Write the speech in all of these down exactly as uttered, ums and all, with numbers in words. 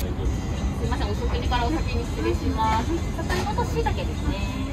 すみません、お食事からお先に失礼します。里芋と椎茸ですね。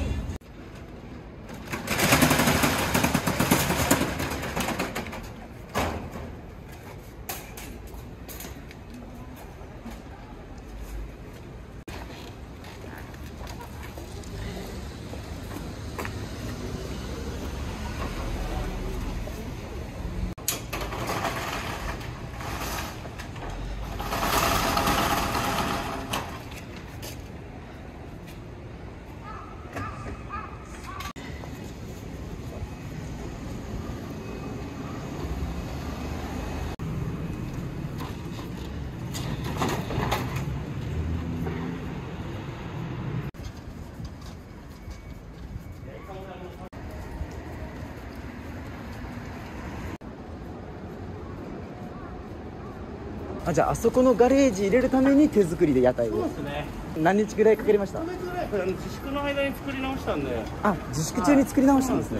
あ、じゃああそこのガレージ入れるために手作りで屋台を。 そうですね。 何日ぐらいかかりました？ いっかげつぐらい、あの自粛の間に作り直したんで。 あ、自粛中に作り直したんですね。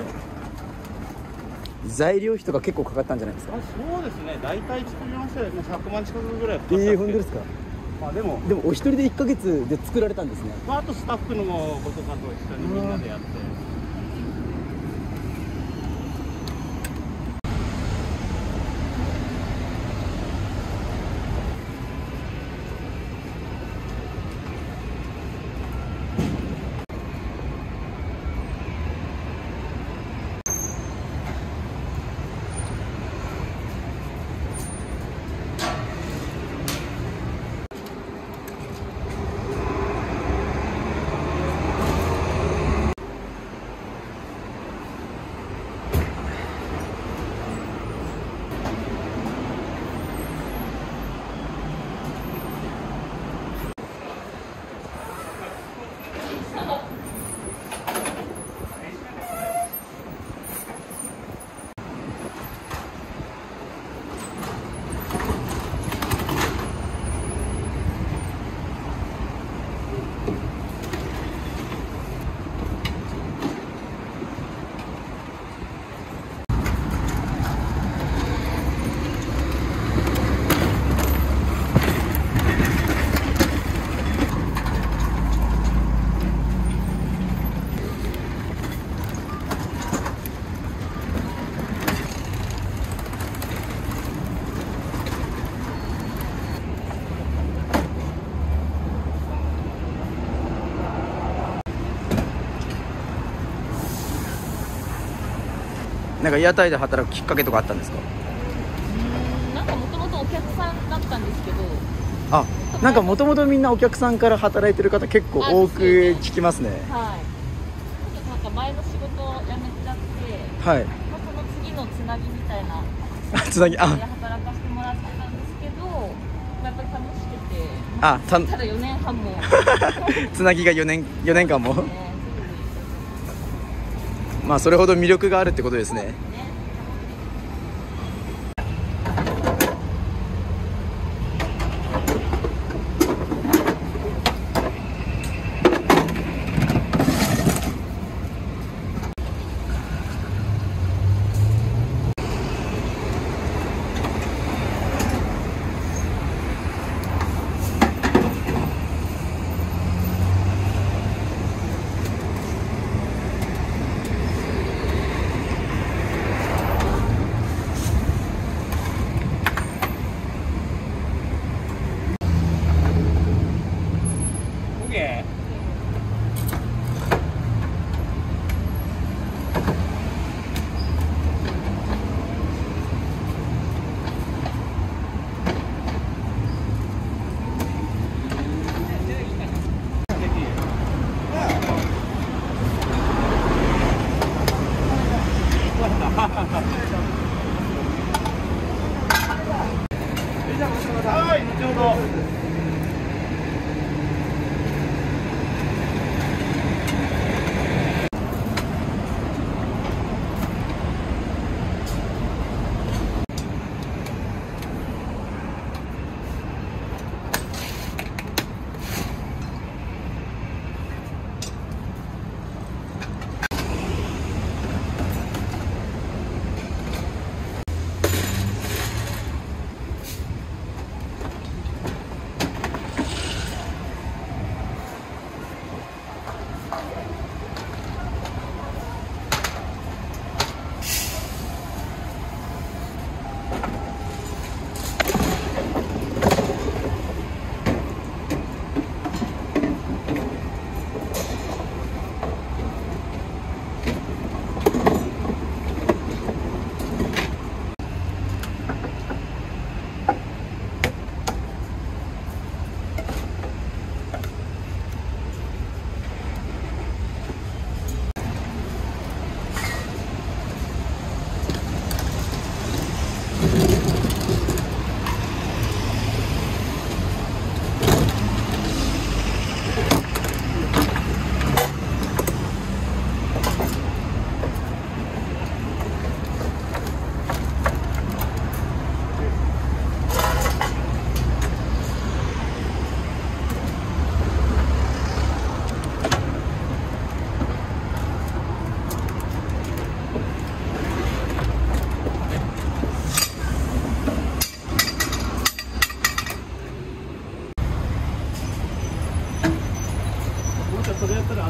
材料費とか結構かかったんじゃないですか？ あ、そうですね。大体作り直したらもうひゃくまん近くぐらいかかったんええー、 ですけど。 本当ですか？ まあでもでもお一人でいっかげつで作られたんですね。 まああとスタッフのことかと一緒にみんなでやって。 なんか屋台で働くきっかけとかあったんですか？ うん、なんかもともとお客さんだったんですけど。 あ、なんかもともとみんなお客さんから働いてる方結構多く聞きますね。 はい。ちょっとなんか前の仕事を辞めちゃって、 はい。 まあ、その次のつなぎみたいな。 つなぎ、あ、 で働かせてもらってたんですけど、やっぱり楽しくて。 あ、たただよねんはんも。 つなぎがよねん、よねんかんも。 ね、 まあそれほど魅力があるってことですね。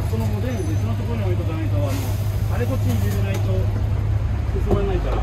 このおでん別のところに置いとかないと、あのあれこっちに入れないと進まないから。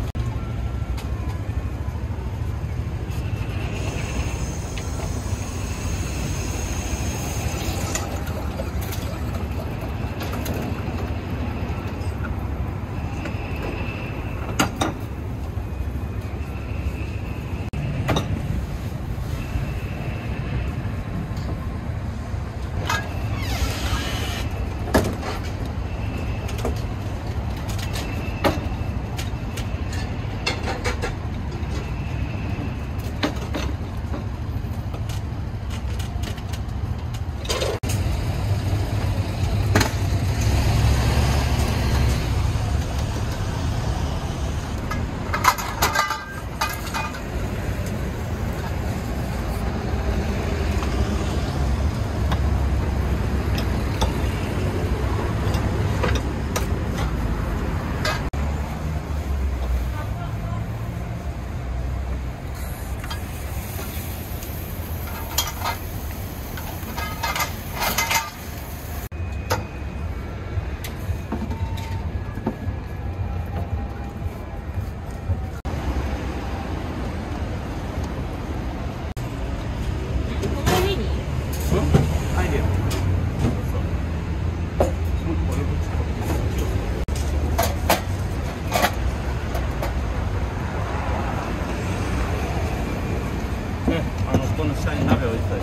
この下に鍋置いてたでしょ。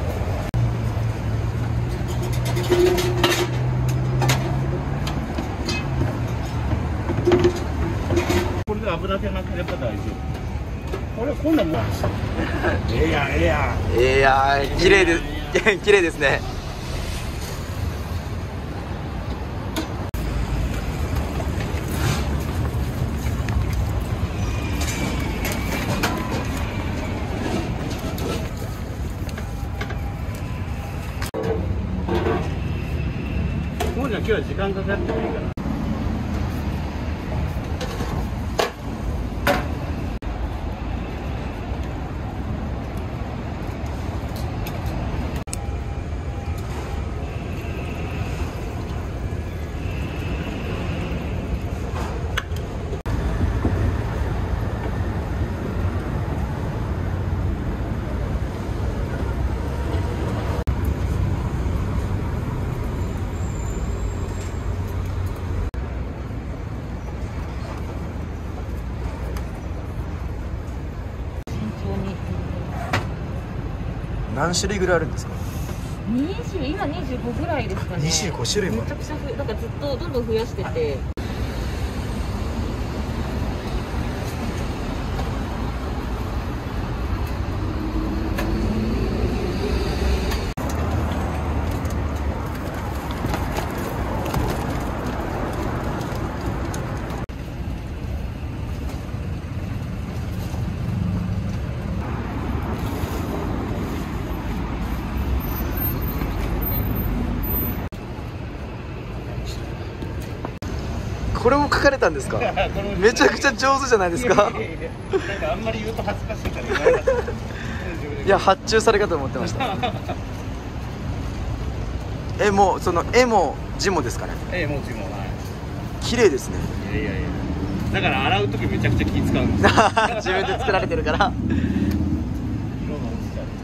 これで油気なければ大丈夫。これこんなもん。ええやんええやん。 いやー綺麗で綺麗ですね。 もうじゃあ今日は時間かかってもいいから。 何種類ぐらいあるんですか？ にじゅう今にじゅうごぐらいですかね。 にじゅうご種類もめちゃくちゃ増え、なんかずっとどんどん増やしてて。 これも書かれたんですか？めちゃくちゃ上手じゃないですか？ なんかあんまり言うと恥ずかしいから言わなかった。 いや発注されかと思ってました。えもうその絵も字もですかね？ ええもちろんはい。 綺麗ですね。 いやいやいや。だから洗う時めちゃくちゃ気使うんですよ。 自分で作られてるから。 色が落ちちゃう。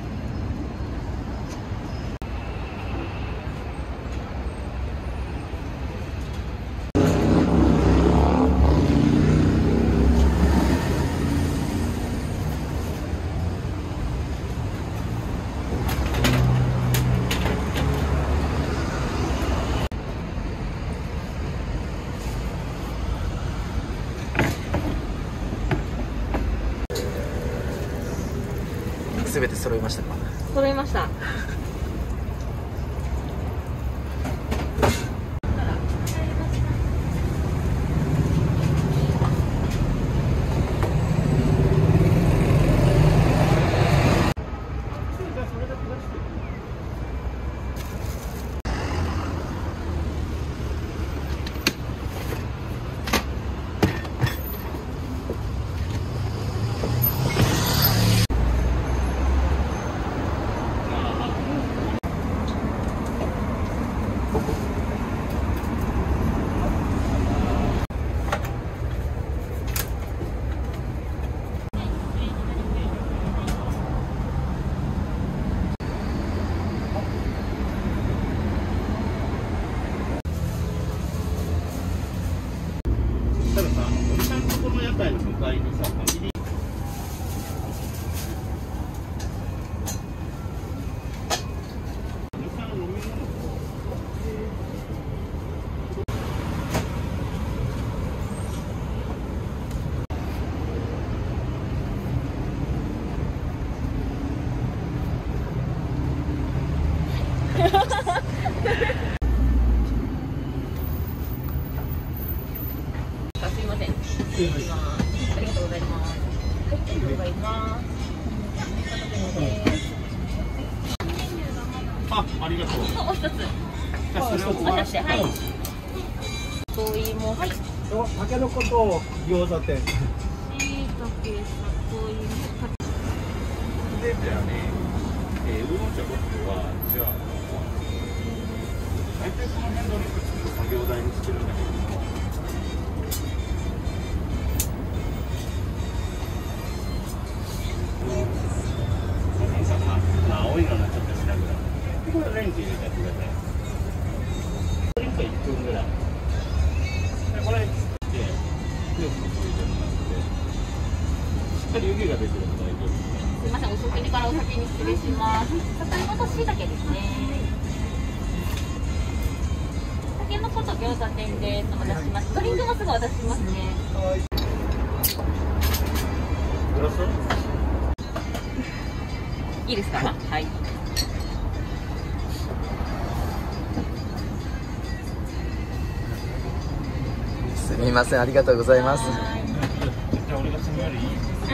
すべて揃いましたか？ 揃いました。 すいません。ありがとうございます。はい、ありがとうございます。 あ、ありがとう。 もう一つ。 じゃあそれを渡して、はい。里芋、はい。 たけのこと餃子店。 しいたけ、里芋。 で、じゃあね、えー、ウーロン茶ごは、じゃあ、大体この辺の肉ちょっと作業台にしてるんだけども。まあ、青いのになっちゃったしなぐらい。これレンジ入れてやってください。ドリンクいっぷんぐらい。で、これ、で、強くこう入れるので、しっかり湯気が出てるので大丈夫。 すみません、お食事からお先に失礼します。里芋としいたけですね。たけのこと餃子店です。お出しします。ドリンクもすぐお出ししますね。 グラス？ いいですか？はい。 すみません、ありがとうございます。 じゃあ俺がそのよりいい？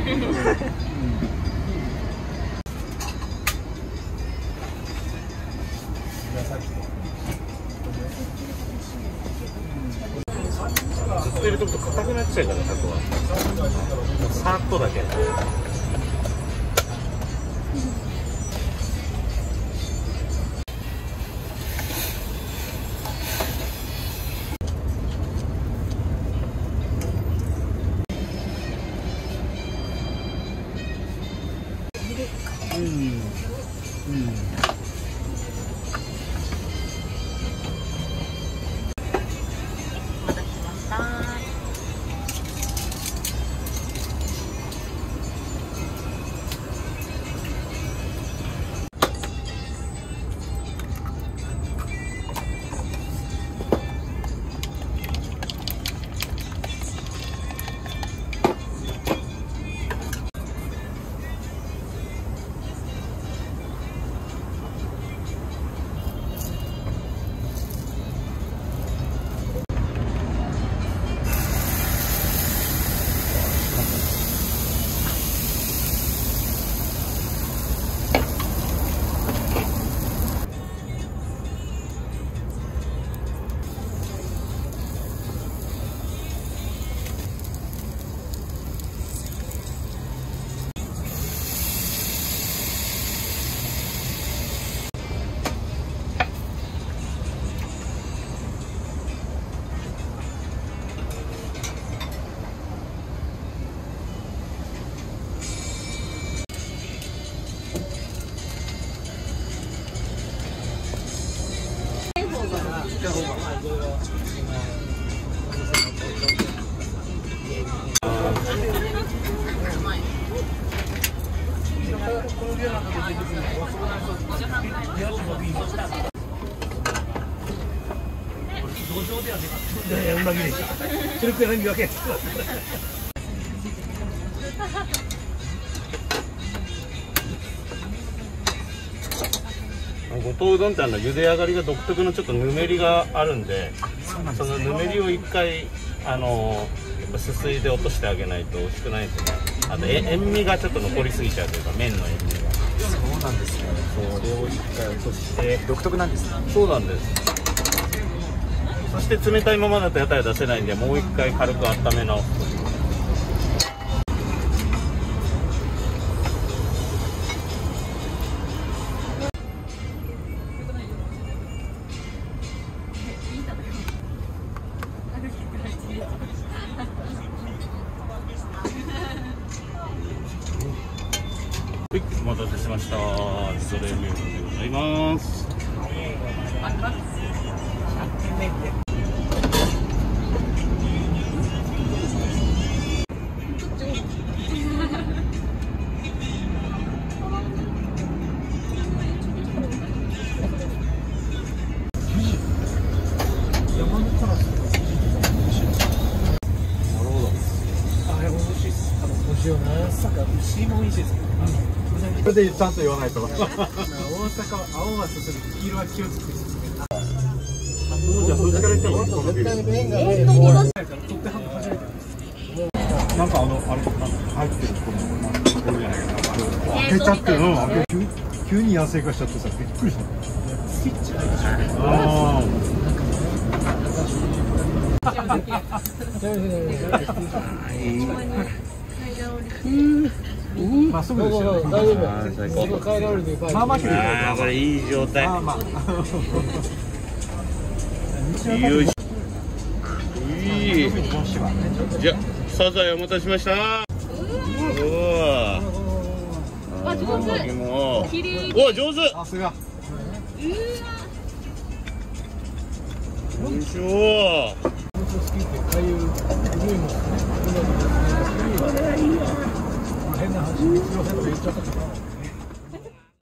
ずっと入れとくと硬くなっちゃうからタコは。さーっとだけ。うん。うん。 お待たせしました。 五島うどんってあの茹で上がりが独特のちょっとぬめりがあるんで、そのぬめりを一回あのやっぱすすいで落としてあげないと美味しくないんですよね。あとえ塩味がちょっと残りすぎちゃうというか、麺の塩味が。 そうなんですね。 それを一回落として。 独特なんですね。 そうなんです。そして冷たいままだと屋台は出せないんで、もう一回軽く温め直す。はい、お待たせしました。それミューでございます。 牛も美味しいです。 これでちゃんと言わないと。大阪は青はすする、黄色は気をつけてすする。じゃあそっちから言ってもこのビル。なんかあのあれなんか入ってるこのなんかこれじゃないかな。開けちゃってるの。開け急急に安静化しちゃってさびっくりした。スイッチ入ってしまう。ああ。まっすぐですよね。大丈夫。まあまあ綺麗。 ああこれいい状態。 まあまあ。 よいしょ。いい。じゃあサザエお待たせしました。うわ。 あ上手。綺麗。 お上手。 さすが。 よいしょ。 変な話、言っちゃったかな。